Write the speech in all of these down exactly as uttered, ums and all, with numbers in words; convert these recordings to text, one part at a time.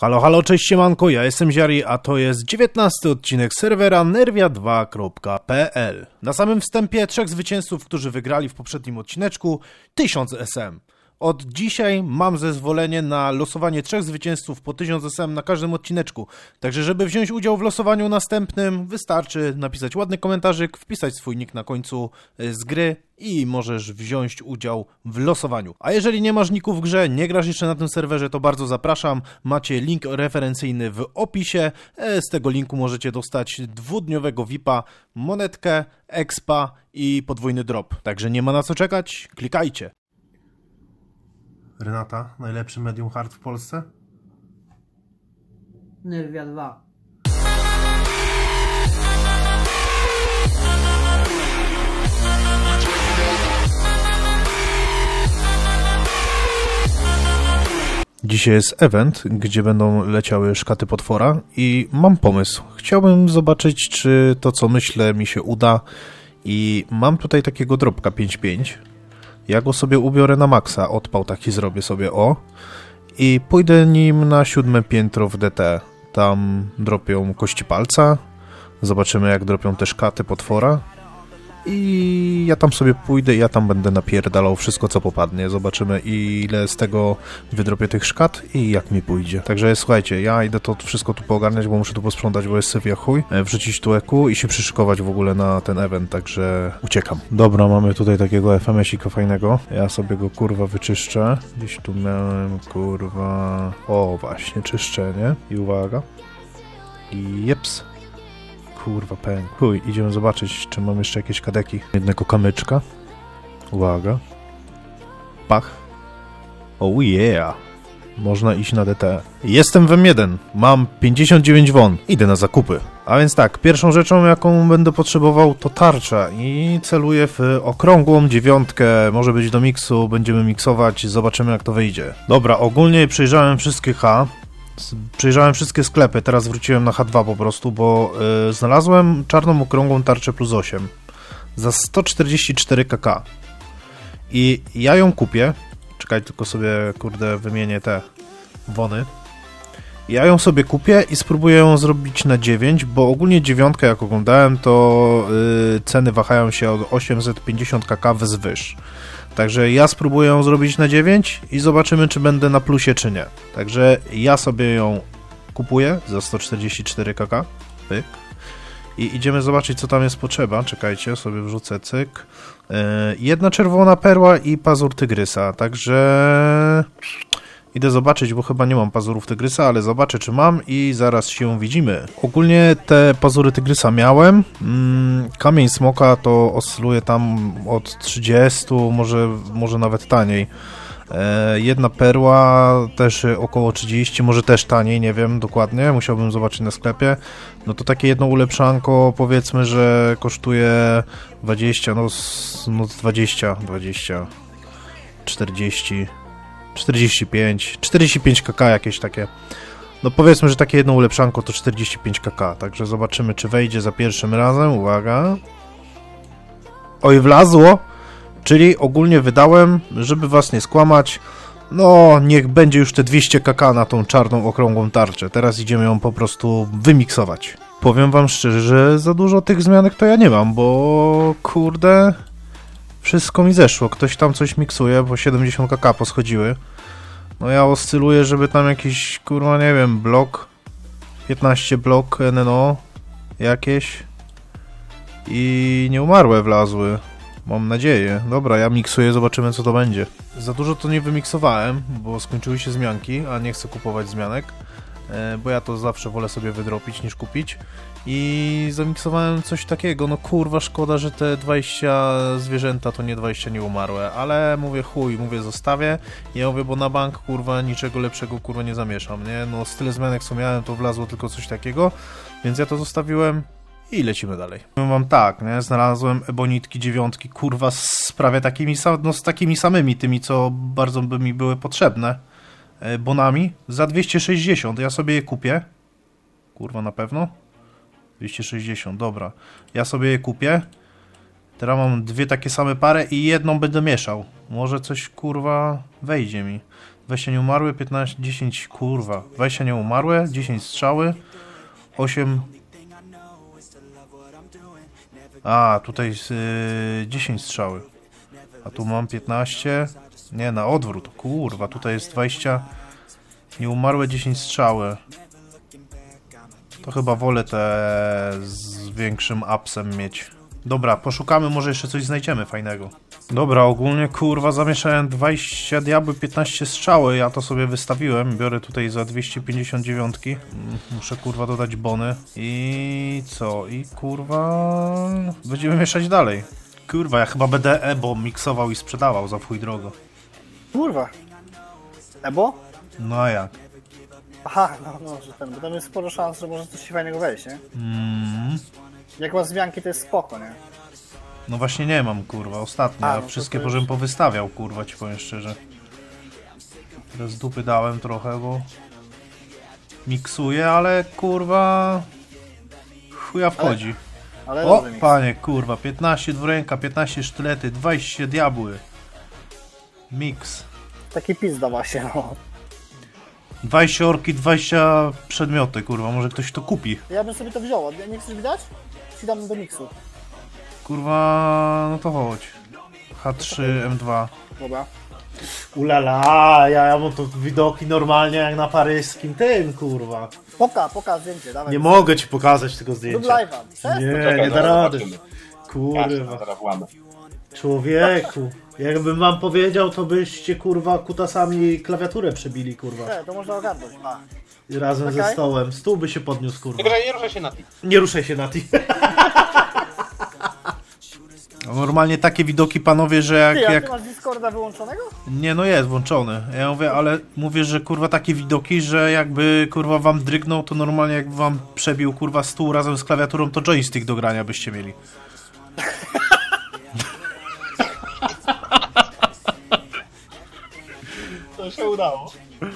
Halo, halo, cześć siemanko, ja jestem Ziari, a to jest dziewiętnasty odcinek serwera nerwia dwa kropka p l. Na samym wstępie trzech zwycięzców, którzy wygrali w poprzednim odcineczku, tysiąc S M. Od dzisiaj mam zezwolenie na losowanie trzech zwycięzców po tysiąc S M na każdym odcineczku. Także żeby wziąć udział w losowaniu następnym, wystarczy napisać ładny komentarzyk, wpisać swój nick na końcu z gry i możesz wziąć udział w losowaniu. A jeżeli nie masz nicku w grze, nie grasz jeszcze na tym serwerze, to bardzo zapraszam. Macie link referencyjny w opisie. Z tego linku możecie dostać dwudniowego V I P-a, monetkę, expa i podwójny drop. Także nie ma na co czekać, klikajcie. Renata, najlepszy medium hard w Polsce? Nerwia dwa. Dzisiaj jest event, gdzie będą leciały szkaty potwora i mam pomysł. Chciałbym zobaczyć, czy to, co myślę, mi się uda i mam tutaj takiego dropka pięć pięć. Ja go sobie ubiorę na maksa, odpał taki zrobię sobie, o. I pójdę nim na siódme piętro w D T. Tam dropią kości palca. Zobaczymy, jak dropią te szkaty potwora. I ja tam sobie pójdę i ja tam będę napierdalał wszystko, co popadnie. Zobaczymy, ile z tego wydropię tych szkat i jak mi pójdzie. Także słuchajcie, ja idę to wszystko tu poogarniać, bo muszę tu posprzątać, bo jest syf jak chuj. Wrzucić tu eku i się przyszykować w ogóle na ten event, także uciekam. Dobra, mamy tutaj takiego F M S-ika fajnego. Ja sobie go kurwa wyczyszczę. Gdzieś tu miałem kurwa... O, właśnie, czyszczenie. I uwaga. I jeps. Kurwa, pęk. Chuj, idziemy zobaczyć, czy mam jeszcze jakieś kadeki. Jednego kamyczka. Uwaga. Pach. Oh yeah. Można iść na D T. Jestem w M jeden. Mam pięćdziesiąt dziewięć won. Idę na zakupy. A więc tak, pierwszą rzeczą, jaką będę potrzebował, to tarcza. I celuję w okrągłą dziewiątkę. Może być do miksu, będziemy miksować, zobaczymy, jak to wyjdzie. Dobra, ogólnie przejrzałem wszystkie H. Przejrzałem wszystkie sklepy, teraz wróciłem na H dwa po prostu, bo yy, znalazłem czarną okrągłą tarczę plus osiem za sto czterdzieści cztery kk i ja ją kupię. Czekaj, tylko sobie kurde wymienię te wony. Ja ją sobie kupię i spróbuję ją zrobić na dziewięć, bo ogólnie dziewiątkę, jak oglądałem, to yy, ceny wahają się od osiemset pięćdziesiąt kk wzwyż. Także ja spróbuję ją zrobić na dziewięć i zobaczymy, czy będę na plusie, czy nie. Także ja sobie ją kupuję za sto czterdzieści cztery kk. Pyk. I idziemy zobaczyć, co tam jest potrzeba. Czekajcie, sobie wrzucę cyk. Yy, jedna czerwona perła i pazur tygrysa. Także... Idę zobaczyć, bo chyba nie mam pazurów tygrysa, ale zobaczę, czy mam i zaraz się widzimy. Ogólnie te pazury tygrysa miałem. Mm, kamień smoka to oscyluje tam od trzydziestu, może, może nawet taniej. E, jedna perła też około trzydzieści, może też taniej, nie wiem dokładnie, musiałbym zobaczyć na sklepie. No to takie jedno ulepszanko, powiedzmy, że kosztuje dwadzieścia, no, no dwadzieścia, dwadzieścia, czterdzieści... czterdzieści pięć, czterdzieści pięć kk jakieś takie. No powiedzmy, że takie jedno ulepszanko to czterdzieści pięć kk. Także zobaczymy, czy wejdzie za pierwszym razem. Uwaga. Oj, wlazło. Czyli ogólnie wydałem, żeby was nie skłamać, no niech będzie już te dwieście kk na tą czarną, okrągłą tarczę. Teraz idziemy ją po prostu wymiksować. Powiem wam szczerze, że za dużo tych zmianek to ja nie mam, bo kurde... Wszystko mi zeszło, ktoś tam coś miksuje, bo siedemdziesiąt kk poschodziły. No ja oscyluję, żeby tam jakiś, kurwa, nie wiem, blok, piętnaście blok N N O jakieś i nieumarłe wlazły. Mam nadzieję. Dobra, ja miksuję, zobaczymy, co to będzie. Za dużo to nie wymiksowałem, bo skończyły się zmianki, a nie chcę kupować zmianek, bo ja to zawsze wolę sobie wydropić niż kupić. I zamiksowałem coś takiego, no kurwa, szkoda, że te dwadzieścia zwierzęta to nie dwadzieścia nieumarłe, ale mówię chuj, mówię zostawię, ja mówię, bo na bank kurwa niczego lepszego kurwa nie zamieszam, nie? No z tyle zmianek co miałem, to wlazło tylko coś takiego, więc ja to zostawiłem i lecimy dalej. Mam tak, nie? Znalazłem ebonitki dziewiątki, kurwa, z prawie takimi, no, z takimi samymi, tymi co bardzo by mi były potrzebne, bonami, za dwieście sześćdziesiąt, ja sobie je kupię, kurwa na pewno. dwieście sześćdziesiąt, dobra. Ja sobie je kupię. Teraz mam dwie takie same pary i jedną będę mieszał. Może coś kurwa wejdzie mi. dwadzieścia nieumarłe, piętnaście, dziesięć, kurwa. dwadzieścia nieumarłe, dziesięć strzały, osiem... A, tutaj jest yy, dziesięć strzały. A tu mam piętnaście. Nie, na odwrót, kurwa, tutaj jest dwadzieścia nieumarłe, dziesięć strzały. To chyba wolę te z większym upsem mieć. Dobra, poszukamy, może jeszcze coś znajdziemy fajnego. Dobra, ogólnie kurwa zamieszałem dwadzieścia diabły, piętnaście strzały, ja to sobie wystawiłem. Biorę tutaj za dwieście pięćdziesiąt dziewięć. Muszę kurwa dodać bony. I co? I kurwa... Będziemy mieszać dalej. Kurwa, ja chyba będę Ebo miksował i sprzedawał za chuj drogo. Kurwa. Ebo? No a jak? Aha, no, no, że ten, bo tam jest sporo szans, że może coś się fajnego wejść, nie? Mm. Jak masz zmianki, to jest spoko, nie? No właśnie nie mam, kurwa, ostatnio. A, Ja no wszystkie to pożem już... powystawiał, kurwa, ci powiem szczerze. Teraz dupy dałem trochę, bo... Miksuję, ale kurwa... Chuja wchodzi. Ale, ale O, mix. panie, kurwa, piętnaście dwuręka, piętnaście sztylety, dwadzieścia diabły. Mix. Taki pizda właśnie, no. dwadzieścia orki, dwadzieścia przedmioty, kurwa, może ktoś to kupi. Ja bym sobie to wziął, nie chcesz mi dać? Ci dam do miksu. Kurwa, no to chodź. H trzy M dwa. Dobra. Ulala, ja, ja mam to widoki normalnie jak na paryskim tym, kurwa. Poka, poka zdjęcie, dawaj. Nie mogę ci pokazać tego Rób zdjęcia. live'a. Przestań. Nie, Czekaj, nie da zaraz rady. zobaczymy. Kurwa, zaraz włamę. człowieku. Jakbym wam powiedział, to byście kurwa kutasami klawiaturę przebili, kurwa. Nie, to można ogarnąć. A. I razem ze Czekaj. stołem. Stół by się podniósł, kurwa. Nie, nie ruszaj się na tym. Nie ruszaj się na ty. Normalnie takie widoki, panowie, że jak... Ty, a jak... ty masz Discorda wyłączonego? Nie, no jest włączony. Ja mówię, ale mówię, że kurwa takie widoki, że jakby kurwa wam drygnął, to normalnie jakby wam przebił kurwa stół razem z klawiaturą, to joystick do grania byście mieli. To się udało.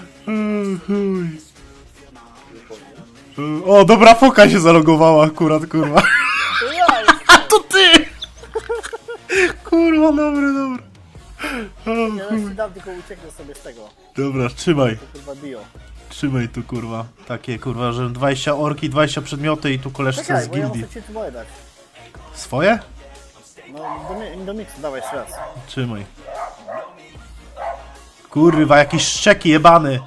O, dobra foka się zalogowała akurat, kurwa. To ja A to ty! Kurwa, dobry, dobry. Ja ci dam, tylko ucieknę sobie z tego. Dobra, trzymaj. To kurwa bio. Trzymaj tu, kurwa. Takie, kurwa, że dwadzieścia orki, dwadzieścia przedmioty i tu koleżce Czekaj, z bo ja gildii. muszę ci tu moje dać. Swoje? No, do, mi- do miksu, dawaj jeszcze raz. Trzymaj. Kurwa, jakiś szczeki jebany.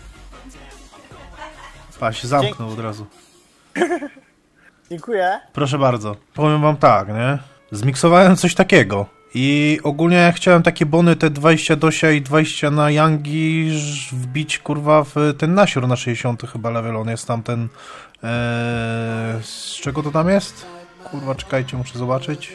Pa, się zamknął od razu. Dziękuję. Proszę bardzo. Powiem wam tak, nie? Zmiksowałem coś takiego. I ogólnie chciałem takie bony, te dwadzieścia dosia i dwadzieścia na Yangi wbić, kurwa, w ten nasior na sześćdziesiąty chyba level. On jest tam ten... Ee, z czego to tam jest? Kurwa, czekajcie, muszę zobaczyć.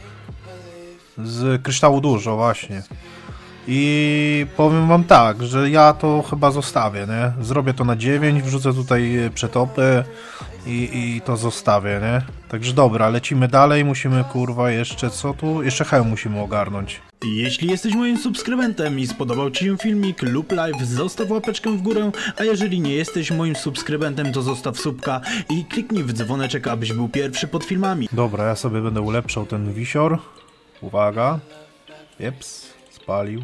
Z kryształu dużo, właśnie. I powiem wam tak, że ja to chyba zostawię, nie? Zrobię to na dziewięć, wrzucę tutaj przetopy i, i to zostawię, nie? Także dobra, lecimy dalej, musimy kurwa jeszcze, co tu? Jeszcze hełm musimy ogarnąć. Jeśli jesteś moim subskrybentem i spodobał ci się filmik lub live, zostaw łapeczkę w górę, a jeżeli nie jesteś moim subskrybentem, to zostaw subka i kliknij w dzwoneczek, abyś był pierwszy pod filmami. Dobra, ja sobie będę ulepszał ten wisior. Uwaga. Jeps, spalił.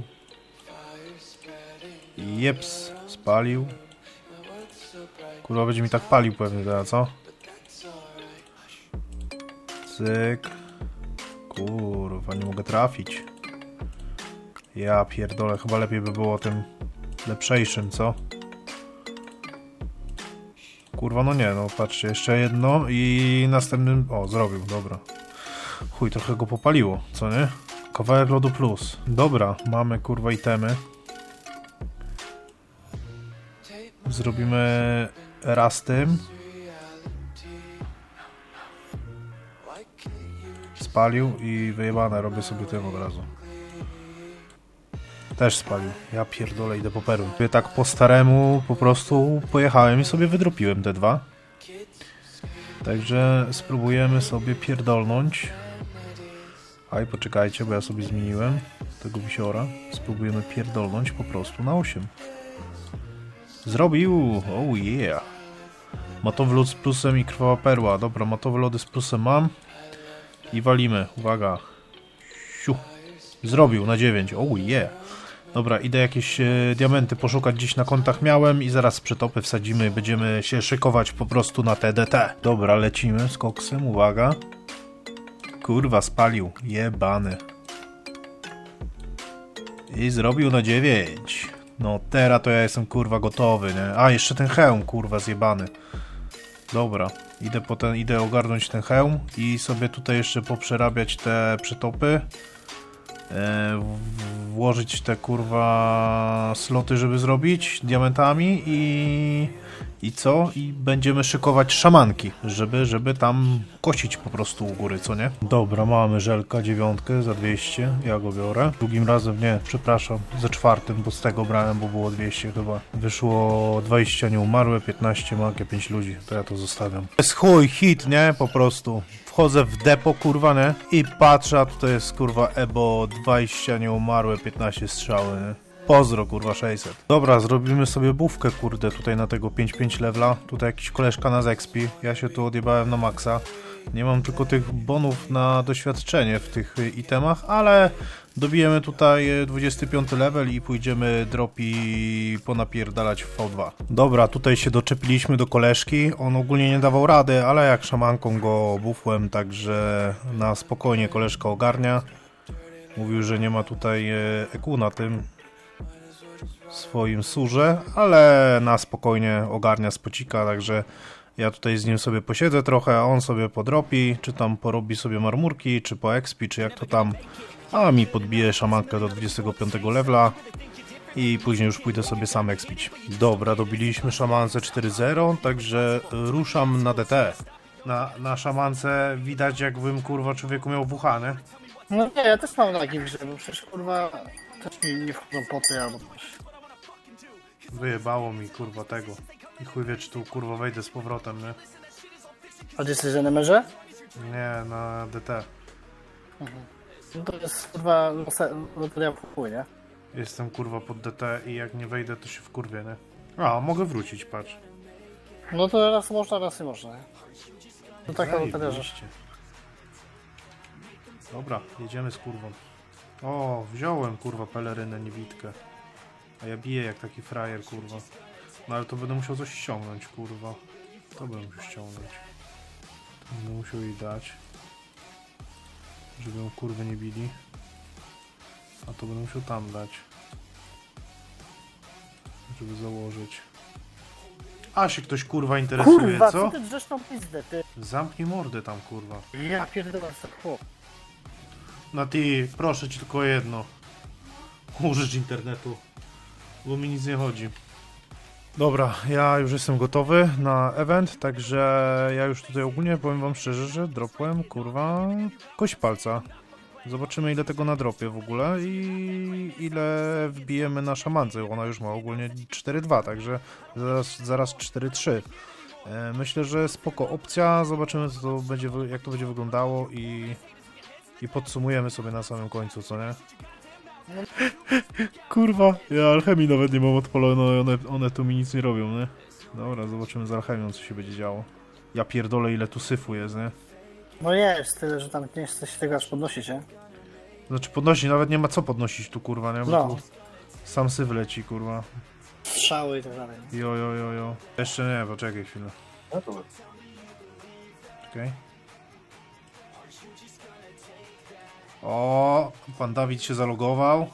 Jeps, spalił. Kurwa, będzie mi tak palił pewnie teraz, co? Cyk. Kurwa, nie mogę trafić. Ja pierdolę, chyba lepiej by było tym lepszejszym, co? Kurwa, no nie, no patrzcie, jeszcze jedno i następnym... O, zrobił, dobra. Chuj, trochę go popaliło, co nie? Kawałek lodu plus. Dobra, mamy kurwa itemy. Zrobimy raz tym. Spalił i wyjebane, robię sobie tym od razu. Też spalił. Ja pierdolę, idę po perły. Tak po staremu po prostu pojechałem i sobie wydropiłem te dwa. Także spróbujemy sobie pierdolnąć. Aj, poczekajcie, bo ja sobie zmieniłem tego wisiora. Spróbujemy pierdolnąć po prostu na osiem. Zrobił! Oh yeah! Matowy lód z plusem i krwawa perła. Dobra, matowe lody z plusem mam. I walimy. Uwaga. Siu. Zrobił na dziewięć. Oh yeah! Dobra, idę jakieś e, diamenty poszukać, gdzieś na kontach miałem i zaraz przytopy wsadzimy i będziemy się szykować po prostu na T D T. Dobra, lecimy z koksem, uwaga. Kurwa, spalił, jebany. I zrobił na dziewięć. No teraz to ja jestem kurwa gotowy, nie? A, jeszcze ten hełm, kurwa, zjebany. Dobra, idę potem, idę ogarnąć ten hełm i sobie tutaj jeszcze poprzerabiać te przytopy. E, włożyć te kurwa sloty, żeby zrobić diamentami i i co? I będziemy szykować szamanki, żeby, żeby tam kosić po prostu u góry, co nie? Dobra, mamy żelka dziewiątkę za dwieście, ja go biorę. Drugim razem, nie, przepraszam, ze czwartym, bo z tego brałem, bo było dwieście chyba. Wyszło dwadzieścia nieumarłe, piętnaście magie, pięć ludzi, to ja to zostawiam. Jest chuj, hit, nie? Po prostu. Wchodzę w depo, kurwa, nie? I patrzę, a tutaj jest, kurwa, Ebo, dwadzieścia nieumarłe, piętnaście strzały, nie? Pozdro, kurwa, sześćset. Dobra, zrobimy sobie bufkę, kurde, tutaj na tego pięć pięć levela. Tutaj jakiś koleżka na zexpi. Ja się tu odjebałem na maksa. Nie mam tylko tych bonów na doświadczenie w tych itemach, ale dobijemy tutaj dwudziesty piąty level i pójdziemy dropi ponapierdalać w V dwa. Dobra, tutaj się doczepiliśmy do koleżki. On ogólnie nie dawał rady, ale jak szamanką go bufłem, także na spokojnie koleżka ogarnia. Mówił, że nie ma tutaj E Q na tym swoim surze, ale na spokojnie ogarnia spocika, także ja tutaj z nim sobie posiedzę trochę, a on sobie podrobi, czy tam porobi sobie marmurki, czy po expi, czy jak to tam, a mi podbije szamankę do dwudziestego piątego levela i później już pójdę sobie sam expić. Dobra, dobiliśmy szamance cztery zero, także ruszam na D T. Na, na szamance widać, jakbym kurwa człowieku miał wuchane. No nie, ja też mam lagi w grze, bo przecież kurwa też mi nie wchodzą poty albo coś. Wyjebało mi kurwa tego. I chuj wie, czy tu kurwa wejdę z powrotem, nie? A ty jesteś na emerze? Nie, na D T. Mhm. No to jest kurwa loteria w chuj, nie? Jestem kurwa pod D T i jak nie wejdę, to się wkurwię, nie? A, mogę wrócić, patrz. No to raz można, raz nie można, nie? To taka loteria, że... Zajebiście. Dobra, jedziemy z kurwą. O, wziąłem kurwa pelerynę, niewidkę. A ja biję jak taki frajer, kurwa. No ale to będę musiał coś ściągnąć, kurwa. To będę musiał ściągnąć. To będę musiał jej dać. Żeby ją kurwy nie bili. A to będę musiał tam dać. Żeby założyć. A się ktoś kurwa interesuje, Kurwa, co? co ty drzesz tą pizdę, ty? Zamknij mordę tam, kurwa. Ja pierdolę, co chłop. Na ty, proszę ci tylko jedno. Użyć internetu. Bo mi nic nie chodzi. Dobra, ja już jestem gotowy na event, także ja już tutaj ogólnie powiem wam szczerze, że dropłem, kurwa, kość palca. Zobaczymy ile tego nadropię w ogóle i ile wbijemy na szamance. Ona już ma ogólnie cztery dwa, także zaraz, zaraz cztery trzy. E, myślę, że spoko opcja, zobaczymy co to będzie, jak to będzie wyglądało i, i podsumujemy sobie na samym końcu, co nie? Kurwa, ja alchemii nawet nie mam odpalonej, one, one tu mi nic nie robią, nie? Dobra, zobaczymy z alchemią co się będzie działo. Ja pierdolę ile tu syfu jest, nie? No jest, tyle, że tam nie chce się tego aż podnosić, nie? Znaczy podnosi, nawet nie ma co podnosić tu, kurwa, nie? Bo No. tu sam syf leci, kurwa. Strzały i tak dalej. Jo, jo, jo, jo. Jeszcze nie, poczekaj chwilę. No to Czekaj. O, pan Dawid się zalogował.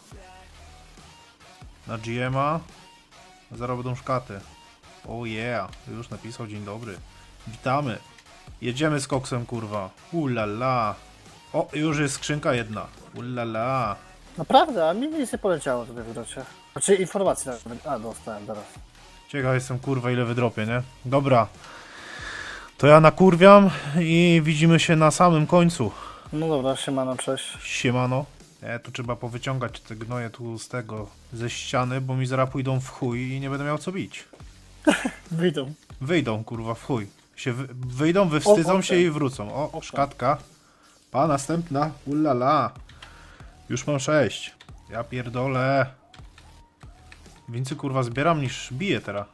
Na G M a. Zaraz będą szkaty. Oh yeah, już napisał dzień dobry. Witamy. Jedziemy z koksem, kurwa. Ulala. O, już jest skrzynka jedna. Ulala. Naprawdę, a mi nic nie poleciało tutaj w drocie. Znaczy informacji nawet. A, dostałem teraz. Ciekaw jestem, kurwa, ile wydropię, nie? Dobra. To ja nakurwiam i widzimy się na samym końcu. No dobra, siemano, cześć. Siemano. E, tu trzeba powyciągać te gnoje tu z tego, ze ściany, bo mi zaraz pójdą w chuj i nie będę miał co bić. Wyjdą. Wyjdą, kurwa, w chuj. Się wy wyjdą, wywstydzą O, się i wrócą. O, Oka. szkatka. Pa, następna. Ulala. Już mam sześć. Ja pierdolę. Więcej, kurwa, zbieram niż biję teraz.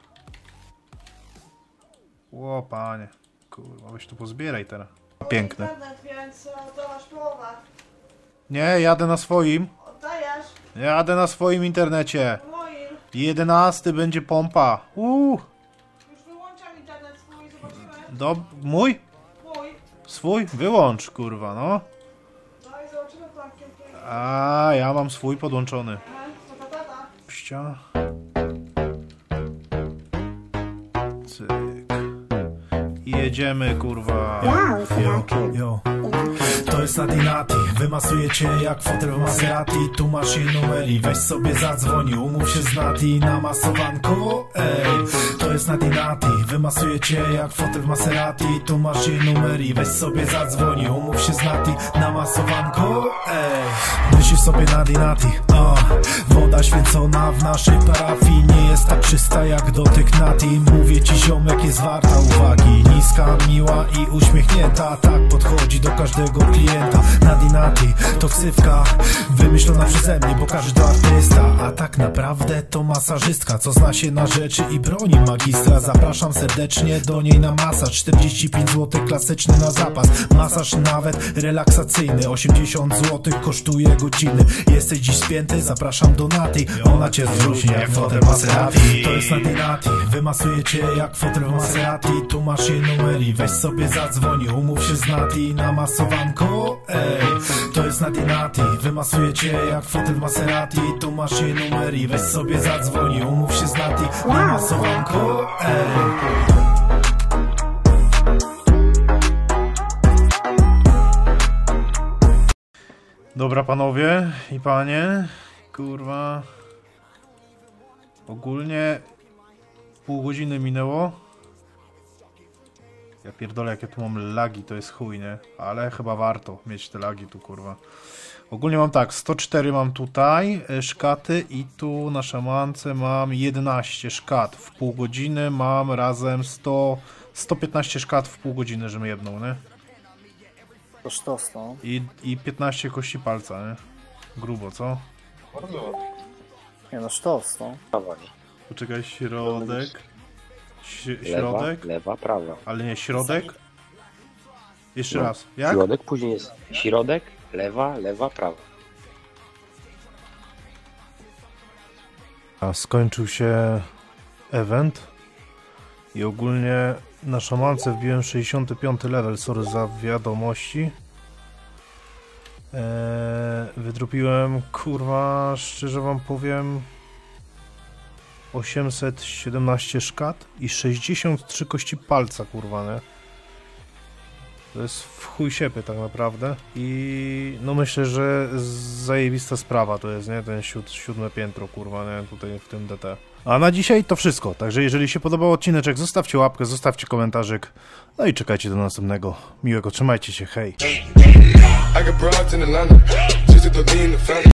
Ło, panie. Kurwa, weź tu pozbieraj teraz. Piękne. Internet, więc e, to aż połowa. Nie, jadę na swoim. Dajesz? Jadę na swoim internecie. Moim. jedenasty będzie pompa. Uuu. Już wyłączam internet swój, zobaczymy. Do... Mój? Mój. Swój? Wyłącz, kurwa, no. Daj, zobaczymy plankiem. A, ja mam swój podłączony. Aha, to ta tata. Pścia. Cyk. I jedziemy, kurwa. Yo, yo. To jest Nati Nati, wymasuję cię jak fotel w Maserati. Tu masz jej numer i weź sobie zadzwoń. Umów się z Nati na masowanko. Ej, to jest Nati Nati, wymasuję cię jak fotel w Maserati. Tu masz jej numer i weź sobie zadzwoń. Umów się z Nati na masowanko. Ej, myślisz sobie Nati Nati, a woda święcona w naszej parafii nie jest tak czysta jak dotyk Nati. Mówię ci, ziomek, jest warta uwagi. Niska, miła i uśmiechnięta, tak podchodzi do każdego klienta. Nati Nati to ksywka wymyślona przeze mnie, bo każdy to artysta, a tak naprawdę to masażystka, co zna się na rzeczy i broni magistra. Zapraszam serdecznie do niej na masaż. Czterdzieści pięć złotych klasyczny na zapas. Masaż nawet relaksacyjny, osiemdziesiąt złotych kosztuje godziny. Jesteś dziś spięty? Zapraszam do Nati. Ona cię wzruśnie jak fotel Maserati. To jest Nati Nati, wymasuję cię jak fotel w Maserati. Tu masz jej numer i weź sobie zadzwoń. Umów się z Nati na masowanko. Ej, to jest Nati Nati, wymasuję cię jak fotel w Maserati. Tu masz jej numer i weź sobie zadzwoń. Umów się z Nati na masowanko. Ej. Dobra, panowie i panie, kurwa, ogólnie pół godziny minęło. Ja pierdolę, jakie tu mam lagi, to jest chuj, nie? Ale chyba warto mieć te lagi tu, kurwa. Ogólnie mam tak, sto cztery mam tutaj szkaty i tu na szamance mam jedenaście szkat. W pół godziny mam razem sto, sto piętnaście szkat w pół godziny, że my jedną, nie? To sztos, no. I, I piętnaście kości palca, nie? Grubo, co? Bardzo. Nie no, sztos, no. Prawa, nie? Poczekaj, środek. Ś- Lewa, środek? lewa, prawa. Ale nie, środek? Jeszcze No. raz. Jak? Środek, później jest środek, lewa, lewa, prawa. A skończył się event i ogólnie na szamance wbiłem sześćdziesiąty piąty level, sorry za wiadomości. Eee, wydropiłem, kurwa, szczerze wam powiem, osiemset siedemnaście szkat i sześćdziesiąt trzy kości palca, kurwa, nie? To jest w chuj siepy tak naprawdę i no myślę, że zajebista sprawa to jest, nie? Ten siód, siódme piętro, kurwa, nie? Tutaj w tym D T. A na dzisiaj to wszystko, także jeżeli się podobał odcineczek, zostawcie łapkę, zostawcie komentarzyk, no i czekajcie do następnego. Miłego, trzymajcie się, hej!